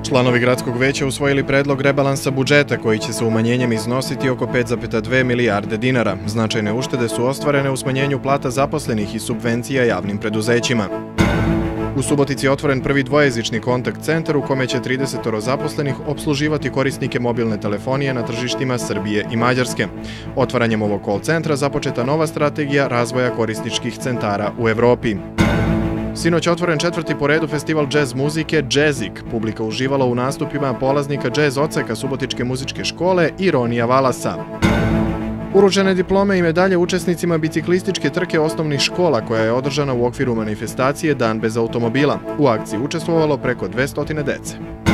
Članovi gradskog veća usvojili predlog rebalansa budžeta koji će se umanjenjem iznositi oko 5,2 milijarde dinara. Značajne uštede su ostvarene u smanjenju plata zaposlenih i subvencija javnim preduzećima. U Subotici je otvoren prvi dvojezični kontakt centar u kome će 30 zaposlenih opsluživati korisnike mobilne telefonije na tržištima Srbije i Mađarske. Otvaranjem ovog call centra započeta nova strategija razvoja korisničkih centara u Evropi. Sinoć je otvoren četvrti po redu festival džez muzike Džezik. Publika uživala u nastupima polaznika džez odseka Subotičke muzičke škole i Ronija Valasa. Uručene diplome i medalje učesnicima biciklističke trke osnovnih škola koja je održana u okviru manifestacije Dan bez automobila. U akciji učestvovalo preko 200 dece.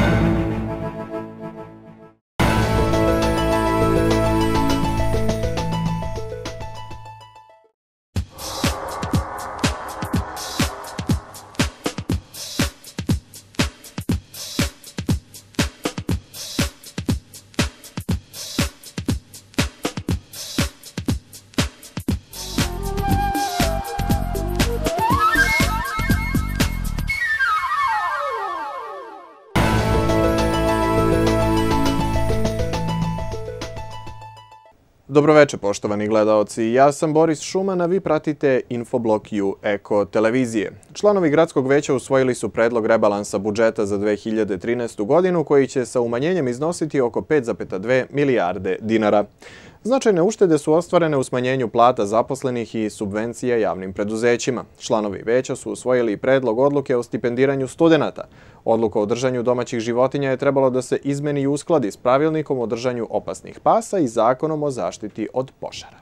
Dobroveče, poštovani gledaoci. Ja sam Boris Šuman, a vi pratite Infoblog U Eko televizije. Članovi gradskog veća usvojili su predlog rebalansa budžeta za 2013. godinu koji će sa umanjenjem iznositi oko 5,2 milijarde dinara. Značajne uštede su ostvarene u smanjenju plata zaposlenih i subvencija javnim preduzećima. Članovi veća su usvojili predlog odluke o stipendiranju studenata. Odluka o držanju domaćih životinja je trebalo da se izmeni i uskladi s pravilnikom o držanju opasnih pasa i zakonom o zaštiti od požara.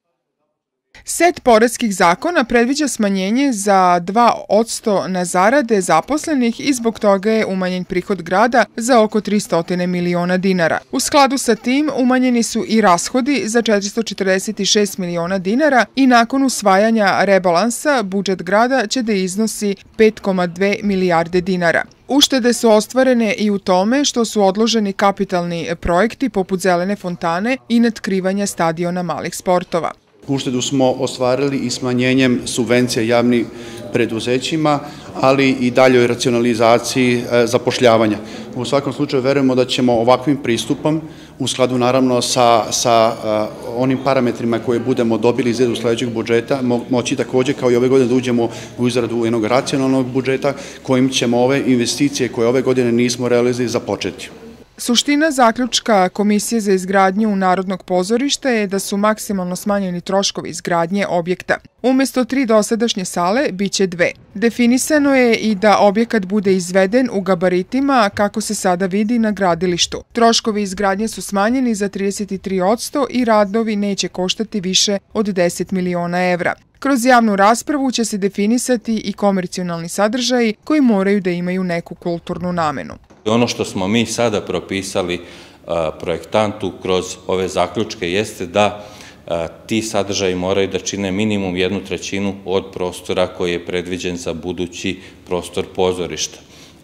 Set poreskih zakona predviđa smanjenje za 2% na zarade zaposlenih i zbog toga je umanjen prihod grada za oko 300 miliona dinara. U skladu sa tim umanjeni su i rashodi za 446 miliona dinara i nakon usvajanja rebalansa budžet grada će da iznosi 5,2 milijarde dinara. Uštede su ostvarene i u tome što su odloženi kapitalni projekti poput zelene fontane i natkrivanja stadiona malih sportova. Uštedu smo ostvarili i smanjenjem subvencija javnim preduzećima, ali i daljoj racionalizaciji zapošljavanja. U svakom slučaju verujemo da ćemo ovakvim pristupom, u skladu naravno sa onim parametrima koje budemo dobili iz sledećeg budžeta, moći također kao i ove godine da uđemo u izradu jednog racionalnog budžeta kojim ćemo ove investicije koje ove godine nismo realizovali započeti. Suština zaključka Komisije za izgradnju Narodnog pozorišta je da su maksimalno smanjeni troškovi izgradnje objekta. Umesto 3 dosadašnje sale, biće 2. Definisano je i da objekat bude izveden u gabaritima kako se sada vidi na gradilištu. Troškovi izgradnje su smanjeni za 33% i radovi neće koštati više od 10 miliona evra. Kroz javnu raspravu će se definisati i komercionalni sadržaji koji moraju da imaju neku kulturnu namenu. Ono što smo mi sada propisali projektantu kroz ove zaključke jeste da ti sadržaji moraju da čine minimum 1/3 od prostora koji je predviđen za budući prostor pozorišta.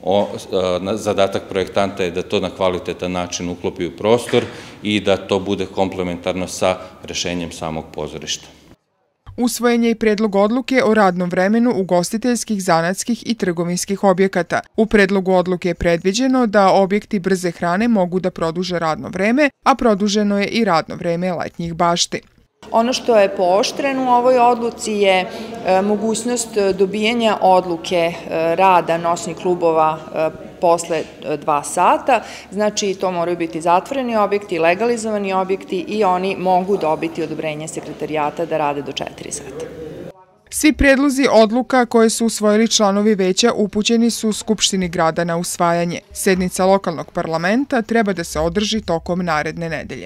Zadatak projektanta je da to na kvalitetan način uklopi u prostor i da to bude komplementarno sa rešenjem samog pozorišta. Usvojen je i predlog odluke o radnom vremenu ugostiteljskih, zanatskih i trgovinskih objekata. U predlogu odluke je predviđeno da objekti brze hrane mogu da produže radno vreme, a produženo je i radno vreme letnjih bašti. Ono što je pooštreno u ovoj odluci je mogućnost dobijanja odluke rada noćnih klubova posle 2 sata, znači to moraju biti zatvoreni objekti, legalizovani objekti i oni mogu dobiti odobrenje sekretarijata da rade do 4 sata. Svi predlozi odluka koje su usvojili članovi veća upućeni su Skupštini grada na usvajanje. Sednica lokalnog parlamenta treba da se održi tokom naredne nedelje.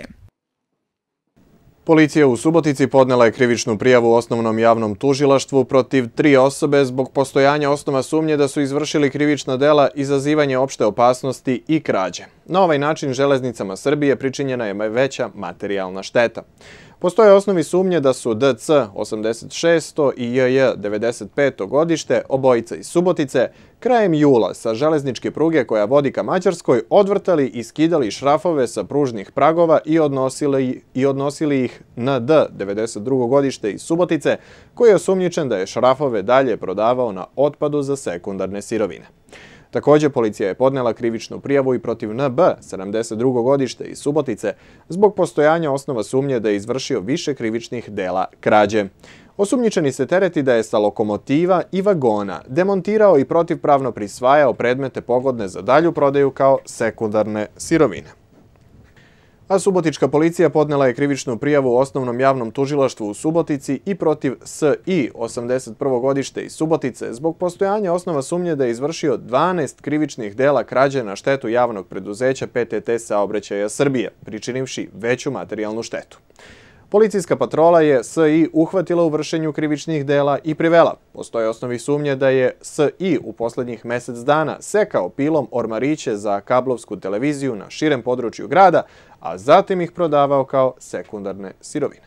Policija u Subotici podnela je krivičnu prijavu Osnovnom javnom tužilaštvu protiv 3 osobe zbog postojanja osnova sumnje da su izvršili krivična dela izazivanje opšte opasnosti i krađe. Na ovaj način Železnicama Srbije pričinjena je veća materijalna šteta. Postoje osnovi sumnje da su DC 86. i JJ 95. godište, obojica iz Subotice, krajem jula sa železničke pruge koja vodi ka Mađarskoj odvrtali i skidali šrafove sa pružnih pragova i odnosili ih na D 92. godište iz Subotice, koji je osumnjičen da je šrafove dalje prodavao na otpadu za sekundarne sirovine. Također, policija je podnela krivičnu prijavu i protiv NB, 72. godište iz Subotice, zbog postojanja osnova sumnje da je izvršio više krivičnih dela krađe. Osumnjičeni se tereti da je sa lokomotiva i vagona demontirao i protivpravno prisvajao predmete pogodne za dalju prodaju kao sekundarne sirovine. A subotička policija podnela je krivičnu prijavu u Osnovnom javnom tužilaštvu u Subotici i protiv S.I. 81. godište iz Subotice zbog postojanja osnova sumnje da je izvršio 12 krivičnih dela krađe na štetu javnog preduzeća PTT Saobraćaja Srbije, pričinivši veću materijalnu štetu. Policijska patrola je S.I. uhvatila u vršenju krivičnih dela i privela. Postoje osnovi sumnje da je S.I. u poslednjih mesec dana sekao pilom ormariće za kablovsku televiziju na širem području grada, a zatim ih prodavao kao sekundarne sirovine.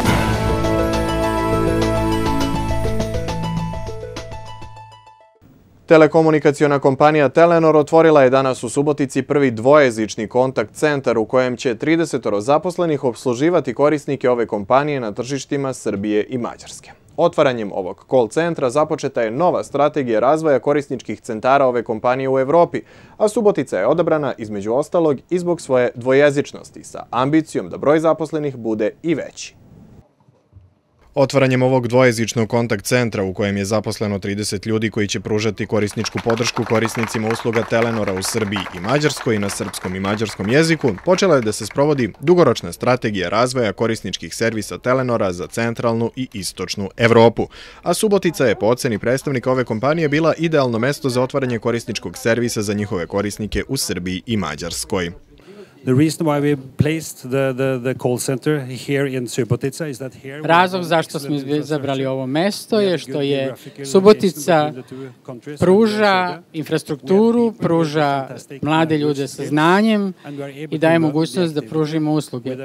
Telekomunikaciona kompanija Telenor otvorila je danas u Subotici prvi dvojezični kontakt centar u kojem će 30 zaposlenih opsluživati korisnike ove kompanije na tržištima Srbije i Mađarske. Otvaranjem ovog call centra započeta je nova strategija razvoja korisničkih centara ove kompanije u Evropi, a Subotica je odabrana između ostalog i zbog svoje dvojezičnosti sa ambicijom da broj zaposlenih bude i veći. Otvaranjem ovog dvojezičnog kontakt centra u kojem je zaposleno 30 ljudi koji će pružati korisničku podršku korisnicima usluga Telenora u Srbiji i Mađarskoj na srpskom i mađarskom jeziku, počela je da se sprovodi dugoročna strategija razvoja korisničkih servisa Telenora za centralnu i istočnu Evropu. A Subotica je po oceni predstavnika ove kompanije bila idealno mesto za otvaranje korisničkog servisa za njihove korisnike u Srbiji i Mađarskoj. Razlog zašto smo izabrali ovo mesto je što je Subotica pruža infrastrukturu, pruža mlade ljude sa znanjem i daje mogućnost da pružimo usluge.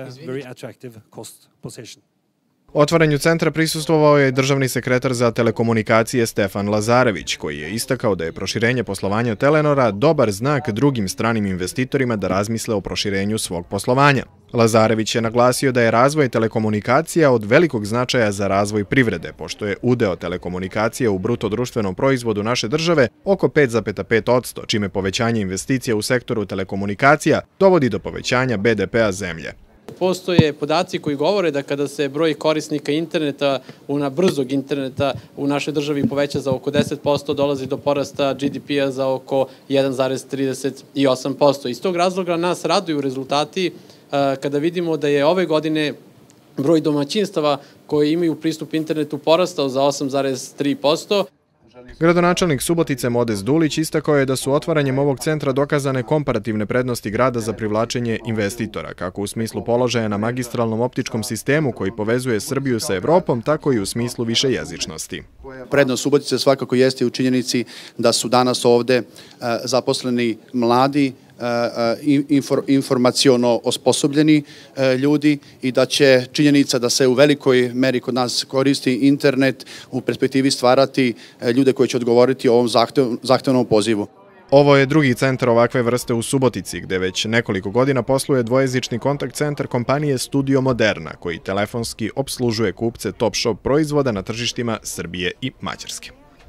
Otvaranju centra prisustvovao je državni sekretar za telekomunikacije Stefan Lazarević, koji je istakao da je proširenje poslovanja Telenora dobar znak drugim stranim investitorima da razmisle o proširenju svog poslovanja. Lazarević je naglasio da je razvoj telekomunikacija od velikog značaja za razvoj privrede, pošto je udeo telekomunikacija u bruto društvenom proizvodu naše države oko 5,5%, čime povećanje investicija u sektoru telekomunikacija dovodi do povećanja BDP-a zemlje. Postoje podaci koji govore da kada se broj korisnika interneta, brzog interneta u našoj državi poveća za oko 10%, dolazi do porasta GDP-a za oko 1,38%. Iz tog razloga nas raduju rezultati kada vidimo da je ove godine broj domaćinstava koji imaju pristup internetu porastao za 8,3%. Gradonačelnik Subotice Modest Dulić istakao je da su otvaranjem ovog centra dokazane komparativne prednosti grada za privlačenje investitora, kako u smislu položaja na magistralnom optičkom sistemu koji povezuje Srbiju sa Evropom, tako i u smislu višejezičnosti. Prednost Subotice svakako jeste u činjenici da su danas ovde zaposleni mladi, informaciono osposobljeni ljudi i da će činjenica da se u velikoj meri kod nas koristi internet u perspektivi stvarati ljude koji će odgovoriti ovom zahtevnom pozivu. Ovo je drugi centar ovakve vrste u Subotici, gde već nekoliko godina posluje dvojezični kontakt centar kompanije Studio Moderna, koji telefonski opslužuje kupce Top Shop proizvoda na tržištima Srbije i Mađarske.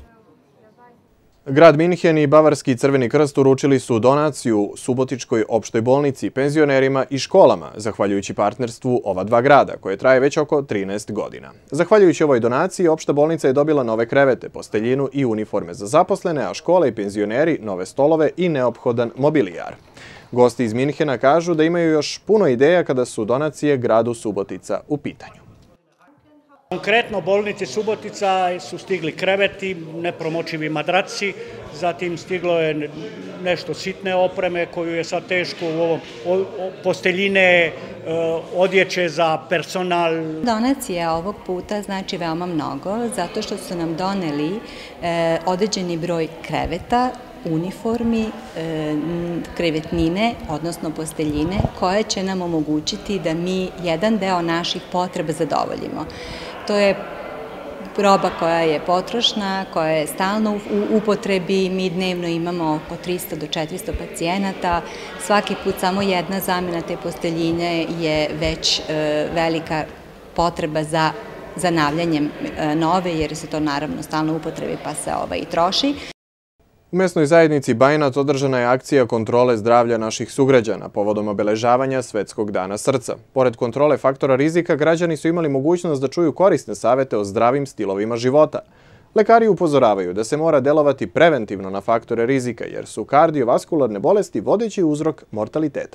Grad Minhen i Bavarski Crveni krst uručili su donaciju Subotičkoj opštoj bolnici, penzionerima i školama, zahvaljujući partnerstvu ova dva grada, koje traje već oko 13 godina. Zahvaljujući ovoj donaciji, opšta bolnica je dobila nove krevete, posteljinu i uniforme za zaposlene, a škole i penzioneri nove stolove i neophodan mobilijar. Gosti iz Minhena kažu da imaju još puno ideja kada su donacije gradu Subotica u pitanju. Konkretno bolnici Subotica su stigli kreveti, nepromočivi madraci, zatim stiglo je nešto sitne opreme koju je sad teško u ovom posteljine, odjeće za personal. Donacija ovog puta znači veoma mnogo zato što su nam doneli određeni broj kreveta, uniformi, krevetnine, odnosno posteljine, koje će nam omogućiti da mi jedan deo naših potreba zadovoljimo. To je roba koja je potrošna, koja je stalno u upotrebi. Mi dnevno imamo oko 300 do 400 pacijenata. Svaki put samo jedna zamena te posteljine je već velika potreba za zanavljanjem nove, jer se to naravno stalno u upotrebi pa se i troši. U mesnoj zajednici Bajinat održana je akcija kontrole zdravlja naših sugrađana povodom obeležavanja Svetskog dana srca. Pored kontrole faktora rizika, građani su imali mogućnost da čuju korisne savete o zdravim stilovima života. Lekari upozoravaju da se mora delovati preventivno na faktore rizika, jer su kardiovaskularne bolesti vodeći uzrok mortaliteta.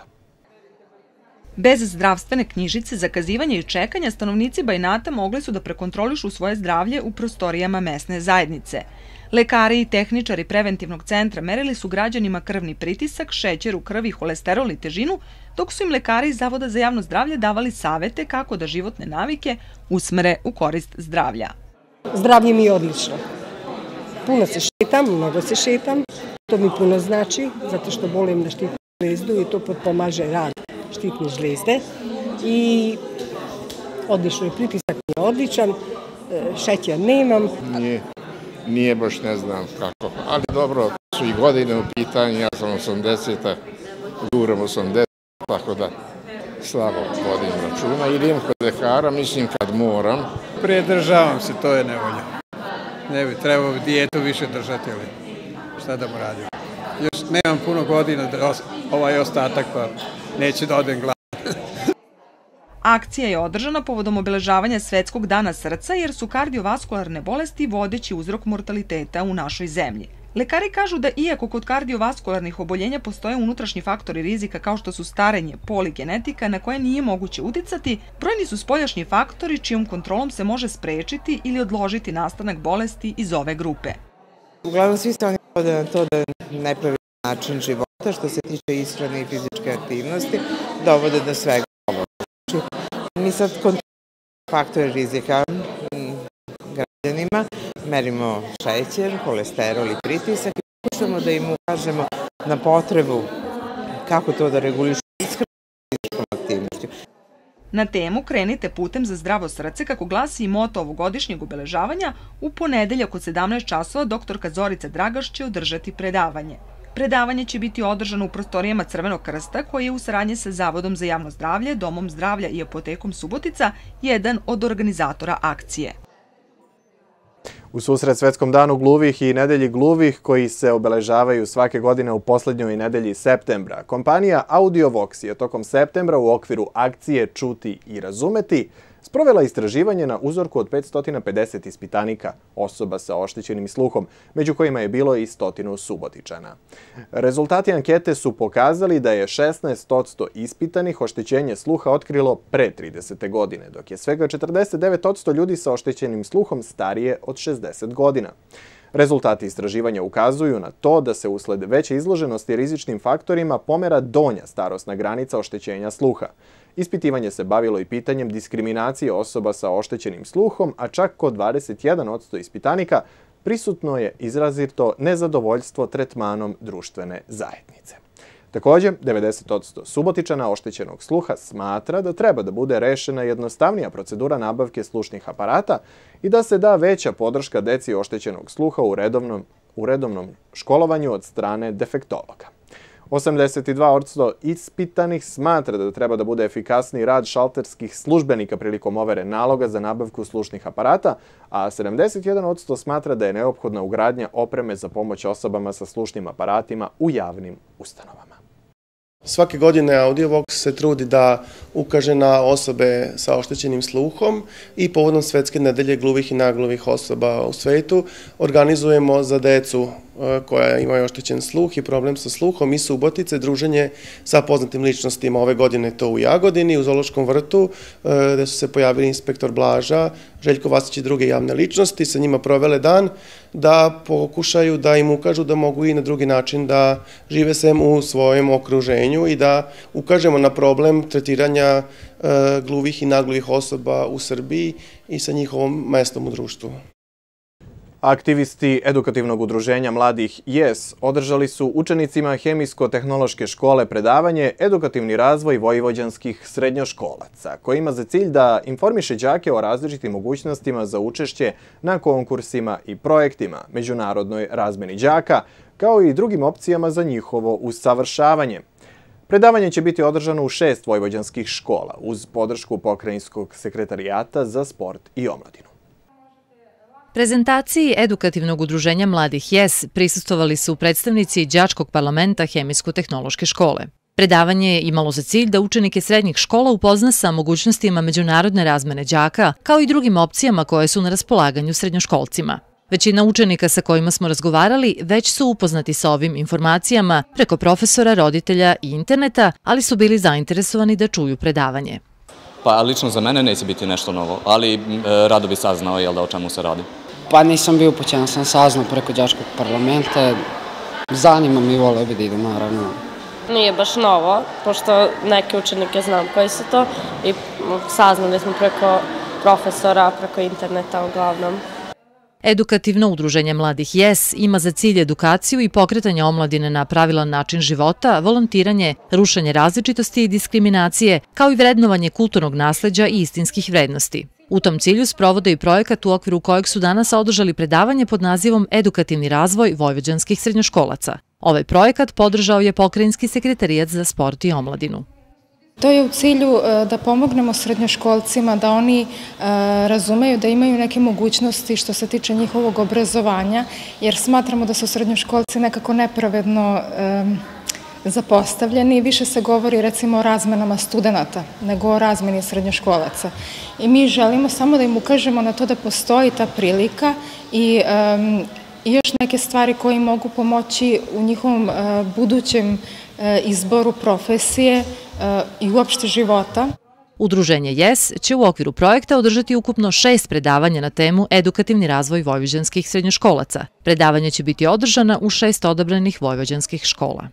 Bez zdravstvene knjižice, zakazivanja i čekanja, stanovnici Bajinata mogli su da prekontrolišu svoje zdravlje u prostorijama mesne zajednice. Lekari i tehničari preventivnog centra merili su građanima krvni pritisak, šećer u krvi, holesterol i težinu, dok su im lekari iz Zavoda za javno zdravlje davali savete kako da životne navike usmere u korist zdravlja. Zdravlje mi je odlično. Puno se šetam, mnogo se šetam. To mi puno znači, zato što bolujem na štitnu žlezdu i to potpomaže rad štitne žlezde. I odlično je, pritisak mi je odličan, šećer nemam. Nije baš ne znam kako, ali dobro, su i godine u pitanju, ja sam 80-a, guram 80, tako da slabo vodim računa. Idem kod lekara, mislim kad moram. Pridržavam se, to je nevolja. Ne bi trebao dijetu više držati, ali šta da mu radim. Još nemam puno godina da ovaj ostatak, pa neće da odem gladan. Akcija je održana povodom obeležavanja Svetskog dana srca, jer su kardiovaskularne bolesti vodeći uzrok mortaliteta u našoj zemlji. Lekari kažu da iako kod kardiovaskularnih oboljenja postoje unutrašnji faktori rizika kao što su starenje, pol i genetika na koje nije moguće uticati, brojni su spoljašnji faktori čijom kontrolom se može sprečiti ili odložiti nastanak bolesti iz ove grupe. Uglavnom svi se oni vode na to da nepravilan način života što se tiče ishrane i fizičke aktivnosti dovode do svega ovo. Mi sad kontrolujemo faktore rizika građanima, merimo šećer, holesterol i pritisak i pokušamo da im ukažemo na potrebu kako to da regulišu ishranu i fizičkom aktivnošću. Na temu Krenite putem za zdravo srce, kako glasi i moto ovogodišnjeg obeležavanja, u ponedeljak od 17 časova doktorka Zorica Dragaš će održati predavanje. Predavanje će biti održano u prostorijama Crvenog krsta, koji je u saradnji sa Zavodom za javno zdravlje, Domom zdravlja i Apotekom Subotica jedan od organizatora akcije. U susret Svetskom danu gluvih i nedelji gluvih, koji se obeležavaju svake godine u poslednjoj nedelji septembra, kompanija AudioVox je tokom septembra u okviru akcije Čuti i razumeti sprovela istraživanje na uzorku od 550 ispitanika, osoba sa oštećenim sluhom, među kojima je bilo i 100 Subotičana. Rezultati ankete su pokazali da je 16% ispitanih oštećenje sluha otkrilo pre 30. godine, dok je svega 49% ljudi sa oštećenim sluhom starije od 60 godina. Rezultati istraživanja ukazuju na to da se usled veće izloženosti rizičnim faktorima pomera donja starosna granica oštećenja sluha. Ispitivanje se bavilo i pitanjem diskriminacije osoba sa oštećenim sluhom, a čak kod 21% ispitanika prisutno je izrazito nezadovoljstvo tretmanom društvene zajednice. Također, 90% Subotičana oštećenog sluha smatra da treba da bude rešena jednostavnija procedura nabavke slušnih aparata i da se da veća podrška deci oštećenog sluha u redovnom školovanju od strane defektologa. 82% ispitanih smatra da treba da bude efikasniji rad šalterskih službenika prilikom overe naloga za nabavku slušnih aparata, a 71% smatra da je neophodna ugradnja opreme za pomoć osobama sa slušnim aparatima u javnim ustanovama. Svake godine AudioVox se trudi da ukaže na osobe sa oštećenim sluhom i povodom Svetske nedelje gluvih i nagluvih osoba u svetu organizujemo za decu koja imaju oštećen sluh i problem sa sluhom i Subotice druženje sa poznatim ličnostima. Ove godine to u Jagodini, u Zoološkom vrtu, gde su se pojavili inspektor Blaža, Željko Vasić i druge javne ličnosti, sa njima provele dan da pokušaju da im ukažu da mogu i na drugi način da žive sem u svojem okruženju i da ukažemo na problem tretiranja gluvih i nagluvih osoba u Srbiji i sa njihovom mestom u društvu. Aktivisti edukativnog udruženja mladih YES održali su učenicima Hemijsko-tehnološke škole predavanje Edukativni razvoj vojvođanskih srednjoškolaca, koji ima za cilj da informiše đake o različitim mogućnostima za učešće na konkursima i projektima, međunarodnoj razmeni đaka, kao i drugim opcijama za njihovo usavršavanje. Predavanje će biti održano u 6 vojvođanskih škola uz podršku Pokrajinskog sekretarijata za sport i omladinu. Prezentaciji edukativnog udruženja mladih YES prisustvovali su predstavnici đačkog parlamenta Hemijsko-tehnološke škole. Predavanje je imalo za cilj da učenike srednjih škola upozna sa mogućnostima međunarodne razmene đaka, kao i drugim opcijama koje su na raspolaganju srednjoškolcima. Većina učenika sa kojima smo razgovarali već su upoznati sa ovim informacijama preko profesora, roditelja i interneta, ali su bili zainteresovani da čuju predavanje. Pa lično za mene neće biti nešto novo, ali rado bi saznao o čemu se radi. Pa nisam bio upućen, sam saznao preko đačkog parlamenta. Zanima mi, voleo bi da idem, naravno. Nije baš novo, pošto neke učenike znam koji su to i saznali smo preko profesora, preko interneta uglavnom. Edukativno udruženje mladih YES ima za cilj edukaciju i pokretanje omladine na pravilan način života, volontiranje, rušenje različitosti i diskriminacije, kao i vrednovanje kulturnog nasleđa i istinskih vrednosti. U tom cilju sprovode i projekat u okviru kojeg su danas održali predavanje pod nazivom Edukativni razvoj vojvođanskih srednjoškolaca. Ovaj projekat podržao je Pokrajinski sekretarijat za sport i omladinu. To je u cilju da pomognemo srednjoškolcima, da oni razumeju da imaju neke mogućnosti što se tiče njihovog obrazovanja, jer smatramo da su srednjoškolci nekako nepravedno zapostavljeni. Više se govori recimo o razmenama studenta nego o razmeni srednjoškolaca. I mi želimo samo da im ukažemo na to da postoji ta prilika i još neke stvari koje mogu pomoći u njihovom budućem izboru profesije i uopšte života. Udruženje YES će u okviru projekta održati ukupno 6 predavanja na temu Edukativni razvoj vojvođanskih srednjoškolaca. Predavanje će biti održana u 6 odabranih vojvođanskih škola.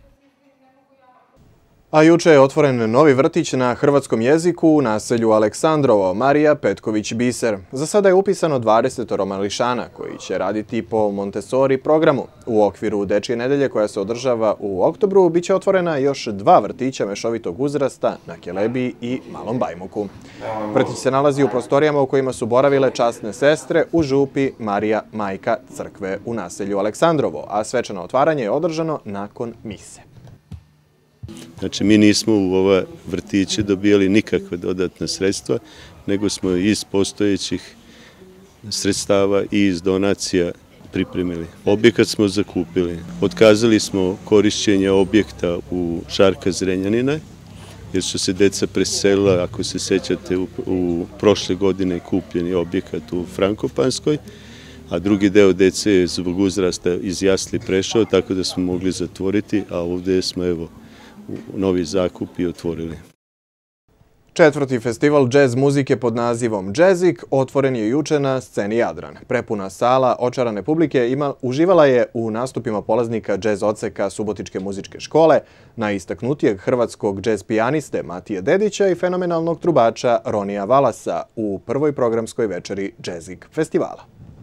A juče je otvoren novi vrtić na hrvatskom jeziku u naselju Aleksandrovo, Marija Petković-Biser. Za sada je upisano 20 mališana koji će raditi po Montessori programu. U okviru Dečje nedelje koja se održava u oktobru biće otvorena još 2 vrtića mešovitog uzrasta na Kelebiji i Malom Bajmuku. Vrtić se nalazi u prostorijama u kojima su boravile časne sestre u župi Marija Majka crkve u naselju Aleksandrovo, a svečano otvaranje je održano nakon mise. Znači, mi nismo u ove vrtiće dobijali nikakve dodatne sredstva, nego smo iz postojećih sredstava i iz donacija pripremili. Objekat smo zakupili. Otkazali smo korišćenje objekta u Žarka Zrenjanina, jer su se deca preselila, ako se sećate, u prošle godine kupljeni objekat u Frankopanskoj, a drugi deo dece je zbog uzrasta iz jasli prešao, tako da smo mogli zatvoriti, a ovdje smo, evo, novi zakup i otvorili. 4. festival džez muzike pod nazivom Jazzik otvoren je juče na sceni Jadran. Prepuna sala očarane publike uživala je u nastupima polaznika džez odseka Subotičke muzičke škole, najistaknutijeg hrvatskog džez pijaniste Matije Dedića i fenomenalnog trubača Ronija Valasa u prvoj programskoj večeri Jazzik festivala.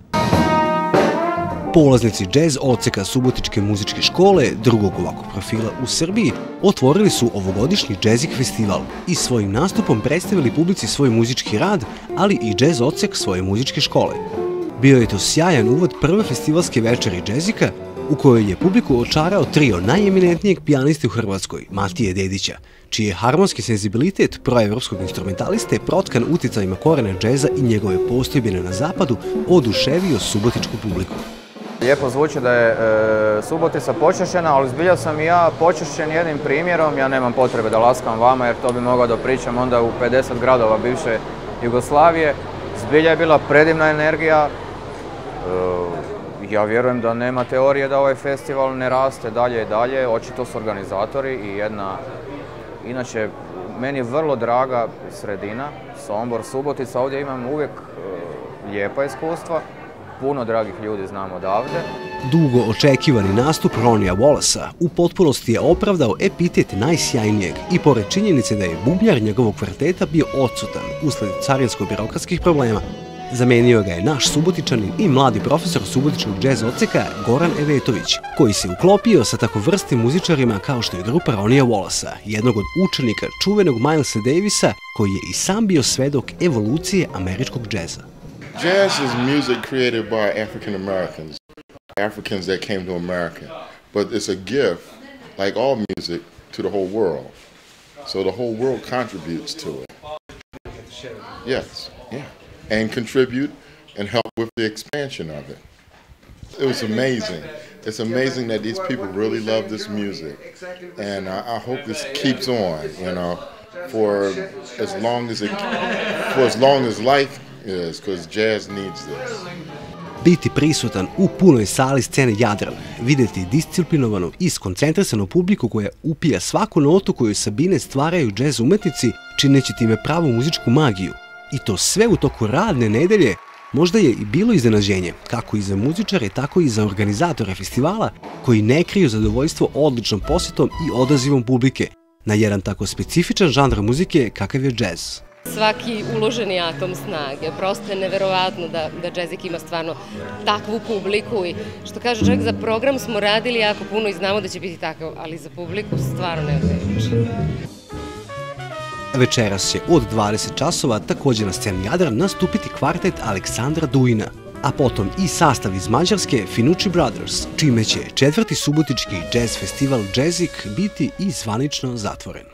Polaznici džez odseka Subotičke muzičke škole, drugog ovakvog profila u Srbiji, otvorili su ovogodišnji Jazzik festival i svojim nastupom predstavili publici svoj muzički rad, ali i džez odsek svoje muzičke škole. Bio je to sjajan uvod prve festivalske večeri Jazzika, u kojoj je publiku očarao trio najeminentnijeg pijaniste u Hrvatskoj, Matije Dedića, čiji je harmonski senzibilitet proevropskog instrumentaliste protkan uticajima korena džeza i njegove postojbine na zapadu oduševio subotičku publiku. Lijepo zvuči da je Subotica počešćena, ali zbilja sam i ja počešćen jednim primjerom. Ja nemam potrebe da laskam vama jer to bi mogao da pričam onda u 50 gradova bivše Jugoslavije. Zbilja je bila predivna energija. Ja vjerujem da nema teorije da ovaj festival ne raste dalje i dalje. Očito su organizatori i jedna, inače, meni vrlo draga sredina, Sombor, Subotica. Ovdje imam uvijek lijepa iskustva. Puno dragih ljudi znam odavde. Dugo očekivani nastup Ronija Wallacea u potpunosti je opravdao epitet najsjajnijeg i pored činjenice da je bubnjar njegovog kvarteta bio odsutan usled carinsko-birokratskih problema. Zamenio ga je naš Subotičanin i mladi profesor Subotičkog džez odseka Goran Evetović, koji se uklopio sa tako vrstim muzičarima kao što je grupa Ronija Wallacea, jednog od učenika čuvenog Milesa Davisa, koji je i sam bio svedok evolucije američkog džeza. Jazz is music created by African Americans that came to America. But it's a gift, like all music, to the whole world. So the whole world contributes to it. Yes, yeah. And contribute and help with the expansion of it. It was amazing. It's amazing that these people really love this music, and I hope this keeps on, for as long as life is, because jazz needs this. Biti prisutan u punoj sali scene Jadran, videti disciplinovanu i skoncentrisanu publiku koja upija svaku notu koju Sabine stvaraju džez umetnici, čineći time pravu muzičku magiju. I to sve u toku radne nedelje, možda je i bilo iznenađenje, kako i za muzičare, tako i za organizatore festivala, koji ne kriju zadovoljstvo odličnom posjetom i odazivom publike na jedan tako specifičan žanr muzike kakav je džez. Svaki uloženi atom snage, prosto je neverovatno da džezik ima stvarno takvu publiku i što kaže čovjek, za program smo radili jako puno i znamo da će biti takav, ali za publiku stvarno ne odreći. Večeras će od 20 časova također na sceni Jadran nastupiti kvartet Aleksandra Dujina, a potom i sastav iz Mađarske Finucci Brothers, čime će 4. subotički džez festival Jazzik biti i zvanično zatvoren.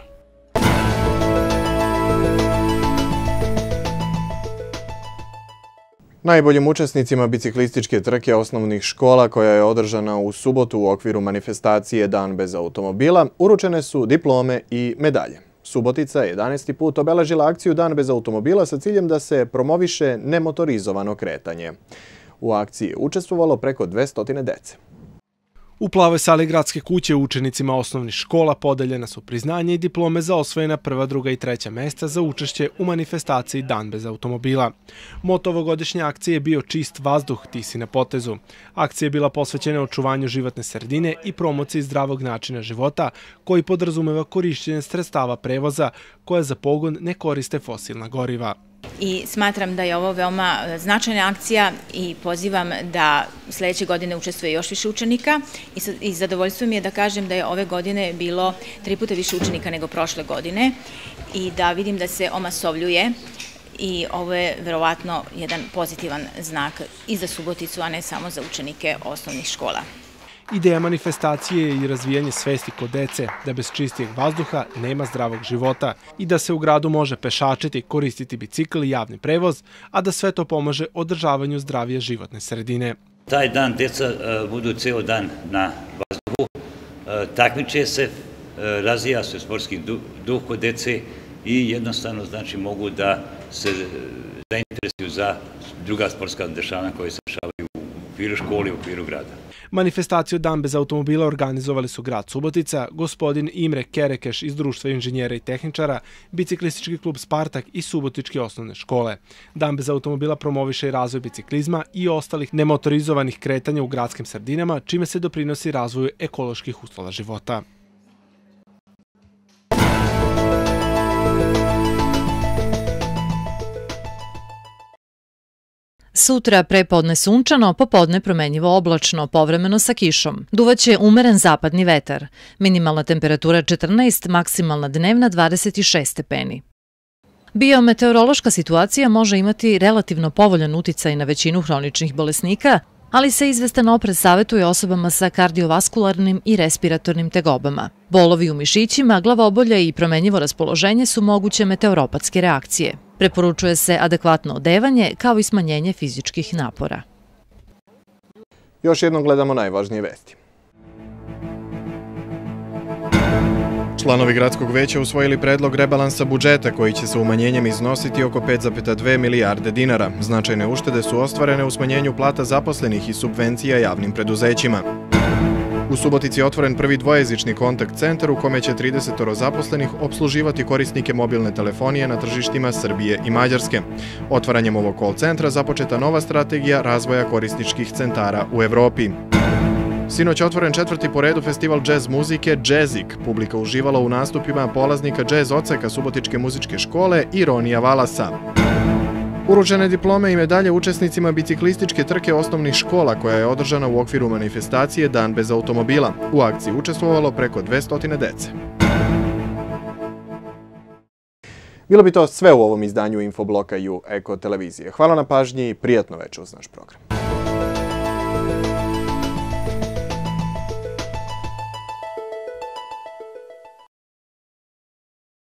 Najboljim učesnicima biciklističke trke osnovnih škola koja je održana u subotu u okviru manifestacije Dan bez automobila uručene su diplome i medalje. Subotica je 11. put obeležila akciju Dan bez automobila sa ciljem da se promoviše nemotorizovano kretanje. U akciji je učestvovalo preko 200 dece. U plavoj sali gradske kuće učenicima osnovnih škola podeljena su priznanje i diplome za osvojena 1., 2. i 3. mesta za učešće u manifestaciji Dan bez automobila. Moto ovogodišnje akcije je bio Čist vazduh, ti si na potezu. Akcija je bila posvećena očuvanju životne sredine i promociji zdravog načina života koji podrazumeva korišćenje sredstava prevoza koja za pogon ne koriste fosilna goriva. I smatram da je ovo veoma značajna akcija i pozivam da sljedeće godine učestvuje još više učenika i zadovoljstvo mi je da kažem da je ove godine bilo 3 puta više učenika nego prošle godine i da vidim da se omasovljuje i ovo je verovatno jedan pozitivan znak i za Suboticu, a ne samo za učenike osnovnih škola. Ideja manifestacije je i razvijanje svesti kod dece da bez čistijeg vazduha nema zdravog života i da se u gradu može pešačiti, koristiti bicikl i javni prevoz, a da sve to pomaže održavanju zdravije životne sredine. Taj dan deca budu ceo dan na vazduhu, takmiče se, razvija se sportski duh kod dece i jednostavno znači mogu da se zainteresuju za druga sportska dešavanja koje se dešavaju u okviru škole i u okviru grada. Manifestaciju Dan bez automobila organizovali su grad Subotica, gospodin Imre Kerekeš iz Društva inženjera i tehničara, biciklistički klub Spartak i Subotičke osnovne škole. Dan bez automobila promoviše i razvoj biciklizma i ostalih nemotorizovanih kretanja u gradskim sredinama, čime se doprinosi razvoju ekoloških uslova života. Sutra prepodne sunčano, popodne promenjivo oblačno, povremeno sa kišom. Duvaće umeren zapadni vetar. Minimalna temperatura 14, maksimalna dnevna 26 stepeni. Biometeorološka situacija može imati relativno povoljan uticaj na većinu hroničnih bolesnika, ali se izvestan oprez savjetuje osobama sa kardiovaskularnim i respiratornim tegobama. Bolovi u mišićima, glavobolja i promenjivo raspoloženje su moguće meteoropatske reakcije. Preporučuje se adekvatno odevanje kao i smanjenje fizičkih napora. Još jednom gledamo najvažnije vesti. Članovi gradskog veća usvojili predlog rebalansa budžeta koji će se umanjenjem iznositi oko 5,2 milijarde dinara. Značajne uštede su ostvarene u smanjenju plata zaposlenih i subvencija javnim preduzećima. U Subotici je otvoren prvi dvojezični kontakt centar u kome će 30 zaposlenih obsluživati korisnike mobilne telefonije na tržištima Srbije i Mađarske. Otvaranjem ovog call centra započeta nova strategija razvoja korisničkih centara u Evropi. Sinoć je otvoren 4. po redu festival džez muzike Jazzik. Publika uživala u nastupima polaznika džez odseka Subotičke muzičke škole i Ronija Valasa. Uručene diplome i medalje učesnicima biciklističke trke osnovnih škola koja je održana u okviru manifestacije Dan bez automobila. U akciji učestvovalo preko 200 dece. Bilo bi to sve u ovom izdanju Infobloka i Eko televizije. Hvala na pažnji i prijatno večer uz naš program.